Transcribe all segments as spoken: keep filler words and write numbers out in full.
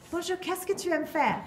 Bonjour, qu'est-ce que tu aimes faire?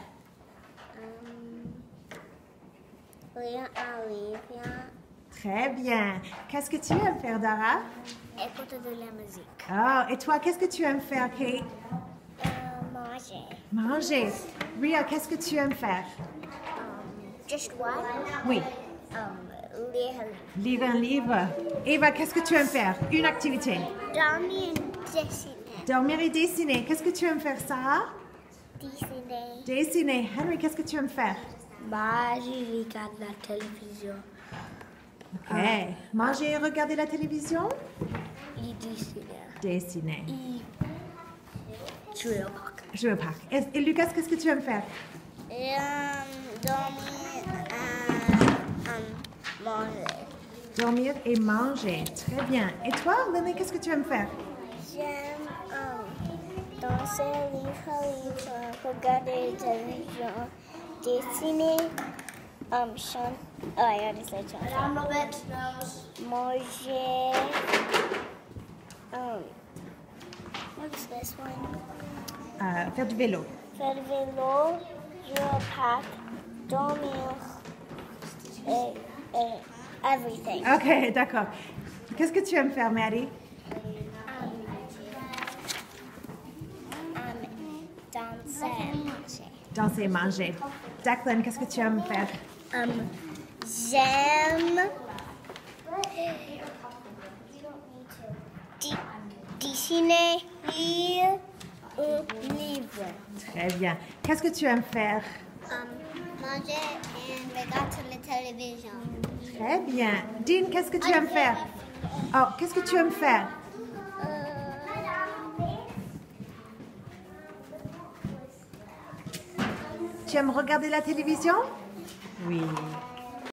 Um, lire un livre. Très bien. Qu'est-ce que tu aimes faire, Dara? Écouter de la musique. Oh, et toi, qu'est-ce que tu aimes faire, Kate? Euh, manger. Manger. Ria, qu'est-ce que tu aimes faire? Um, just what? Oui, Um, lire un livre. lire un livre. Eva, qu'est-ce que tu aimes faire? Une activité. Dormir et dessiner. Dormir et dessiner. Qu'est-ce que tu aimes faire, Sarah? Dessiner. Dessiner. Henry, qu'est-ce que tu aimes faire? Bah, je regarde la télévision. Ok. Manger et regarder la télévision? Et dessiner. Dessiner. Et jouer au parc. Jouer au parc. Et, et Lucas, qu'est-ce que tu aimes faire? Et um, dormir et um, manger. Dormir et manger. Très bien. Et toi, Lily, qu'est-ce que tu aimes faire? J'aime um, danser, lire, lire, regarder la télévision, dessiner, um, chanter. Oh, I already said chanter. Manger. Um, what's this one? Euh, faire du vélo. Faire du vélo, jouer au parc, dormir, et, et everything. Ok, d'accord. Qu'est-ce que tu aimes faire, Maddie? Um, um, danser et manger. Danser et manger. Declan, qu'est-ce que tu aimes faire? Um, j'aime di- dessiner, lire un livre. Très bien. Qu'est-ce que tu aimes faire? Um, manger et regarder la télévision. Très bien. Dean, qu'est-ce que tu aimes faire? Oh, qu'est-ce que tu aimes faire? Tu aimes regarder la télévision? Oui.